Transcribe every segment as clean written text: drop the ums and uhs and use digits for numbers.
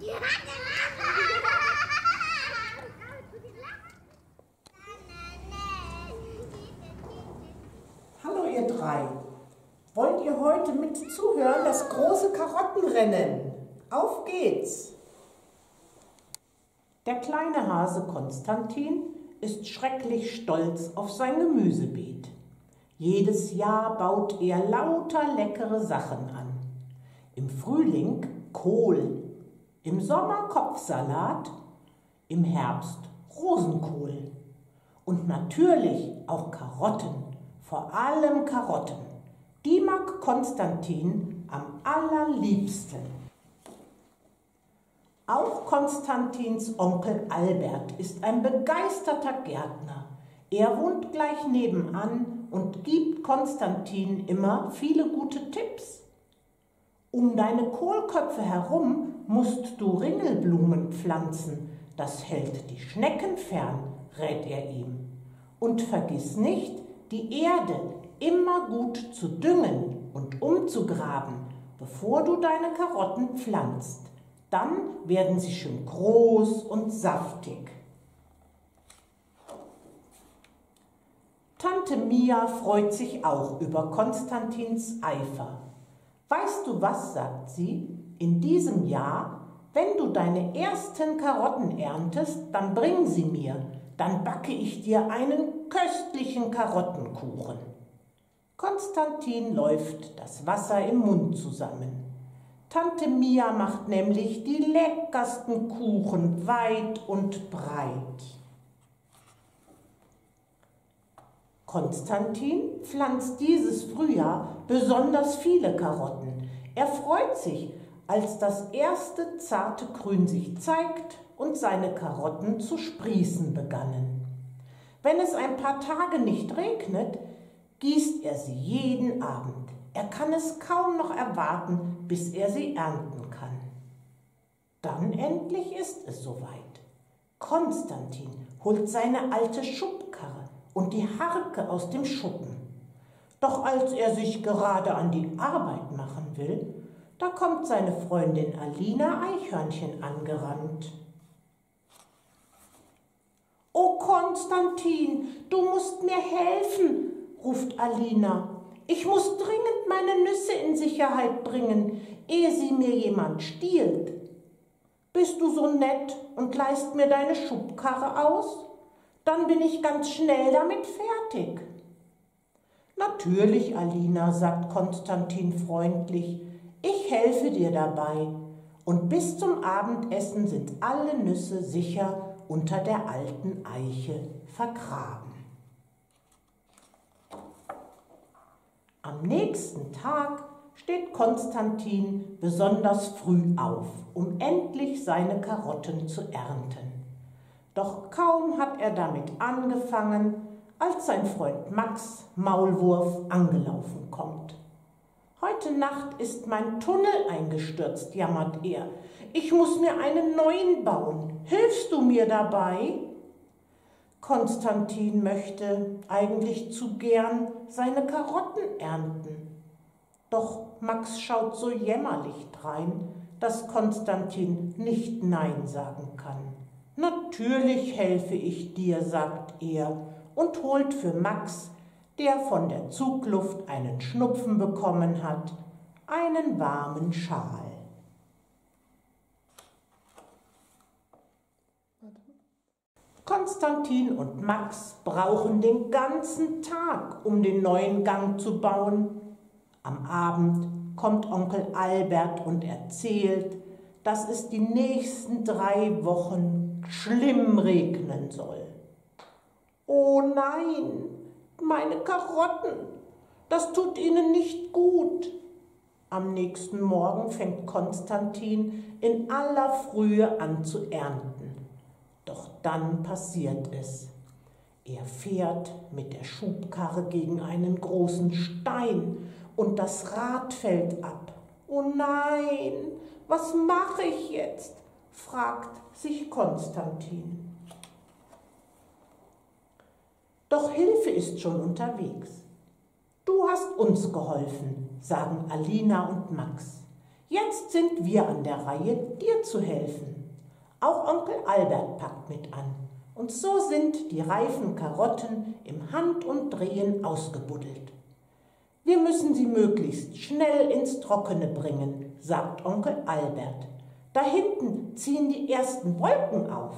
Hallo ihr drei. Wollt ihr heute mit zuhören, das große Karottenrennen? Auf geht's! Der kleine Hase Konstantin ist schrecklich stolz auf sein Gemüsebeet. Jedes Jahr baut er lauter leckere Sachen an. Im Frühling Kohl, im Sommer Kopfsalat, im Herbst Rosenkohl und natürlich auch Karotten, vor allem Karotten. Die mag Konstantin am allerliebsten. Auch Konstantins Onkel Albert ist ein begeisterter Gärtner. Er wohnt gleich nebenan und gibt Konstantin immer viele gute Tipps. Um deine Kohlköpfe herum musst du Ringelblumen pflanzen. Das hält die Schnecken fern, rät er ihm. Und vergiss nicht, die Erde immer gut zu düngen und umzugraben, bevor du deine Karotten pflanzt. Dann werden sie schön groß und saftig. Tante Mia freut sich auch über Konstantins Eifer. Weißt du was, sagt sie, in diesem Jahr, wenn du deine ersten Karotten erntest, dann bring sie mir, dann backe ich dir einen köstlichen Karottenkuchen. Konstantin läuft das Wasser im Mund zusammen. Tante Mia macht nämlich die leckersten Kuchen weit und breit. Konstantin pflanzt dieses Frühjahr besonders viele Karotten. Er freut sich, als das erste zarte Grün sich zeigt und seine Karotten zu sprießen begannen. Wenn es ein paar Tage nicht regnet, gießt er sie jeden Abend. Er kann es kaum noch erwarten, bis er sie ernten kann. Dann endlich ist es soweit. Konstantin holt seine alte Schubkarre und die Harke aus dem Schuppen. Doch als er sich gerade an die Arbeit machen will, da kommt seine Freundin Alina Eichhörnchen angerannt. »Oh Konstantin, du musst mir helfen«, ruft Alina. »Ich muss dringend meine Nüsse in Sicherheit bringen, ehe sie mir jemand stiehlt. Bist du so nett und leihst mir deine Schubkarre aus? Dann bin ich ganz schnell damit fertig.« »Natürlich, Alina«, sagt Konstantin freundlich, »ich helfe dir dabei. Und bis zum Abendessen sind alle Nüsse sicher unter der alten Eiche vergraben.« Am nächsten Tag steht Konstantin besonders früh auf, um endlich seine Karotten zu ernten. Doch kaum hat er damit angefangen, als sein Freund Max Maulwurf angelaufen kommt. »Heute Nacht ist mein Tunnel eingestürzt«, jammert er. »Ich muss mir einen neuen bauen. Hilfst du mir dabei?« Konstantin möchte eigentlich zu gern seine Karotten ernten. Doch Max schaut so jämmerlich drein, dass Konstantin nicht Nein sagen kann. »Natürlich helfe ich dir«, sagt er und holt für Max, der von der Zugluft einen Schnupfen bekommen hat, einen warmen Schal. Konstantin und Max brauchen den ganzen Tag, um den neuen Gang zu bauen. Am Abend kommt Onkel Albert und erzählt, dass es die nächsten 3 Wochen schlimm regnen soll. »Oh nein, meine Karotten, das tut ihnen nicht gut.« Am nächsten Morgen fängt Konstantin in aller Frühe an zu ernten. Doch dann passiert es. Er fährt mit der Schubkarre gegen einen großen Stein und das Rad fällt ab. »Oh nein, was mache ich jetzt?«, fragt sich Konstantin. Doch Hilfe ist schon unterwegs. »Du hast uns geholfen«, sagen Alina und Max. Jetzt sind wir an der Reihe, dir zu helfen. Auch Onkel Albert packt mit an. Und so sind die reifen Karotten im Handumdrehen ausgebuddelt. Wir müssen sie möglichst schnell ins Trockene bringen, sagt Onkel Albert. Da hinten ziehen die ersten Wolken auf.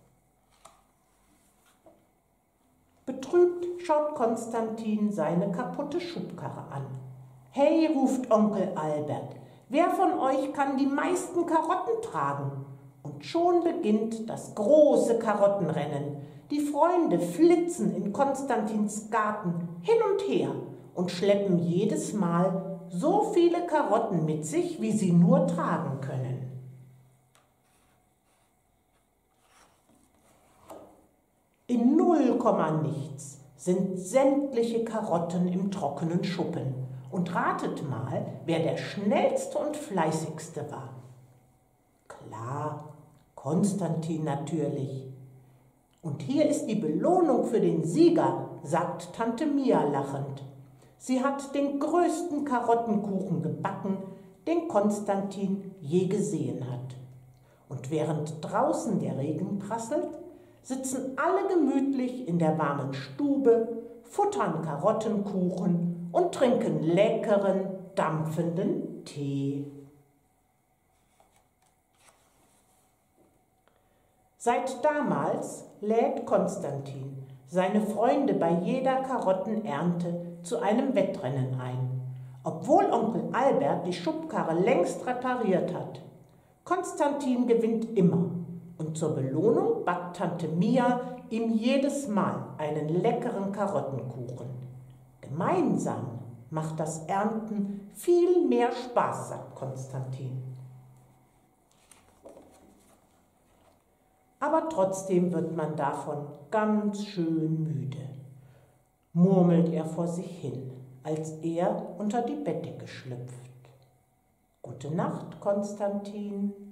Betrübt schaut Konstantin seine kaputte Schubkarre an. Hey, ruft Onkel Albert, wer von euch kann die meisten Karotten tragen? Und schon beginnt das große Karottenrennen. Die Freunde flitzen in Konstantins Garten hin und her und schleppen jedes Mal so viele Karotten mit sich, wie sie nur tragen können. In 0, nichts sind sämtliche Karotten im trockenen Schuppen. Und ratet mal, wer der schnellste und fleißigste war. Klar, Konstantin natürlich. Und hier ist die Belohnung für den Sieger, sagt Tante Mia lachend. Sie hat den größten Karottenkuchen gebacken, den Konstantin je gesehen hat. Und während draußen der Regen prasselt, sitzen alle gemütlich in der warmen Stube, futtern Karottenkuchen und trinken leckeren, dampfenden Tee. Seit damals lädt Konstantin seine Freunde bei jeder Karottenernte zu einem Wettrennen ein, obwohl Onkel Albert die Schubkarre längst repariert hat. Konstantin gewinnt immer und zur Belohnung backt Tante Mia ihm jedes Mal einen leckeren Karottenkuchen. Gemeinsam macht das Ernten viel mehr Spaß, sagt Konstantin. Aber trotzdem wird man davon ganz schön müde, murmelt er vor sich hin, als er unter die Bettdecke schlüpft. Gute Nacht, Konstantin.